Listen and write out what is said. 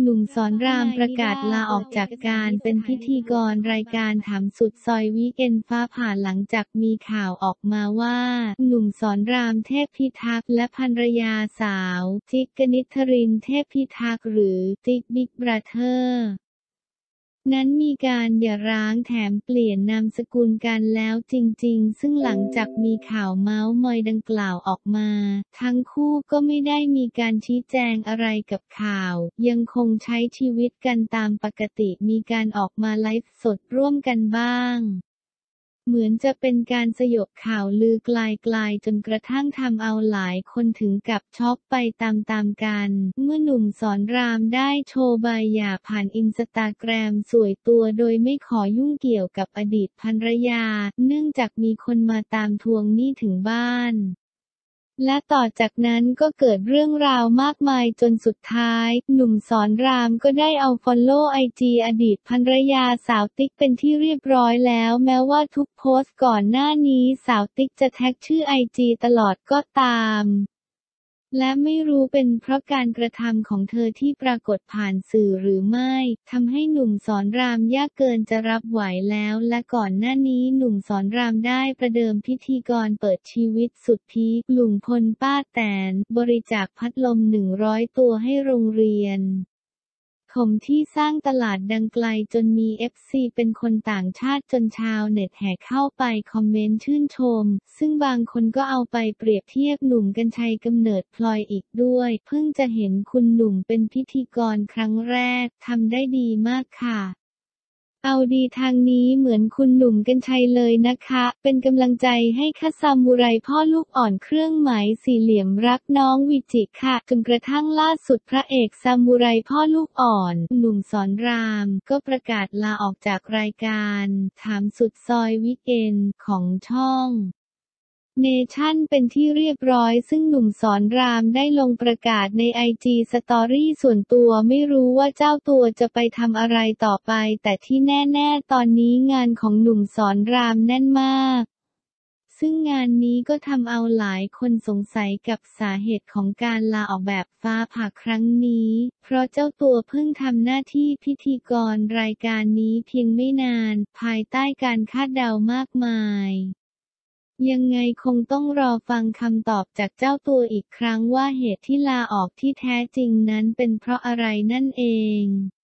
หนุ่มสอนรามประกาศลาออกจากการเป็นพิธีกรรายการถามสุดซอยวีคเอนด์ฟ้าผ่าหลังจากมีข่าวออกมาว่าหนุ่มสอนรามเทพพิทักษ์และภรรยาสาวจิ๊กกนิษฐรินเทพพิทักษ์หรือจิ๊กบิ๊กบราเธอร์นั้นมีการหย่าร้างแถมเปลี่ยนนามสกุลกันแล้วจริงๆซึ่งหลังจากมีข่าวเมาส์มอยดังกล่าวออกมาทั้งคู่ก็ไม่ได้มีการชี้แจงอะไรกับข่าวยังคงใช้ชีวิตกันตามปกติมีการออกมาไลฟ์สดร่วมกันบ้างเหมือนจะเป็นการสยบข่าวลือกลายจนกระทั่งทำเอาหลายคนถึงกับช็อกไปตามกันเมื่อหนุ่มสอนรามได้โชว์ใบหย่าผ่านอินสตาแกรมสวยตัวโดยไม่ขอยุ่งเกี่ยวกับอดีตภรรยาเนื่องจากมีคนมาตามทวงหนี้ถึงบ้านและต่อจากนั้นก็เกิดเรื่องราวมากมายจนสุดท้ายหนุ่มสอนรามก็ได้เอาฟอลโล่ไอจีอดีตภรรยาสาวติ๊กเป็นที่เรียบร้อยแล้วแม้ว่าทุกโพสต์ก่อนหน้านี้สาวติ๊กจะแท็กชื่อไอจีตลอดก็ตามและไม่รู้เป็นเพราะการกระทำของเธอที่ปรากฏผ่านสื่อหรือไม่ทำให้หนุ่มสอนรามยากเกินจะรับไหวแล้วและก่อนหน้านี้หนุ่มสอนรามได้ประเดิมพิธีกรเปิดชีวิตสุดพีคลุงพลป้าแตนบริจาคพัดลม100 ตัวให้โรงเรียนถมที่สร้างตลาดดังไกลจนมี FC เป็นคนต่างชาติจนชาวเน็ตแห่เข้าไปคอมเมนต์ชื่นชมซึ่งบางคนก็เอาไปเปรียบเทียบหนุ่มกรรชัยกำเนิดพลอยอีกด้วยเพิ่งจะเห็นคุณหนุ่มเป็นพิธีกรครั้งแรกทำได้ดีมากค่ะเอาดีทางนี้เหมือนคุณหนุ่มกรรชัยเลยนะคะเป็นกำลังใจให้ค่ะซามูไรพ่อลูกอ่อนเครื่องหมายสี่เหลี่ยมรักน้องวิจิค่ะจนกระทั่งล่าสุดพระเอกซามูไรพ่อลูกอ่อนหนุ่มสอนรามก็ประกาศลาออกจากรายการถามสุดซอยวีคเอนด์ของช่องเนชั่นเป็นที่เรียบร้อยซึ่งหนุ่มสอนรามได้ลงประกาศในไอจีสตอรี่ส่วนตัวไม่รู้ว่าเจ้าตัวจะไปทำอะไรต่อไปแต่ที่แน่ๆตอนนี้งานของหนุ่มสอนรามแน่นมากซึ่งงานนี้ก็ทำเอาหลายคนสงสัยกับสาเหตุของการลาออกแบบฟ้าผ่าครั้งนี้เพราะเจ้าตัวเพิ่งทำหน้าที่พิธีกรรายการนี้เพียงไม่นานภายใต้การคาดเดามากมายยังไงคงต้องรอฟังคำตอบจากเจ้าตัวอีกครั้งว่าเหตุที่ลาออกที่แท้จริงนั้นเป็นเพราะอะไรนั่นเอง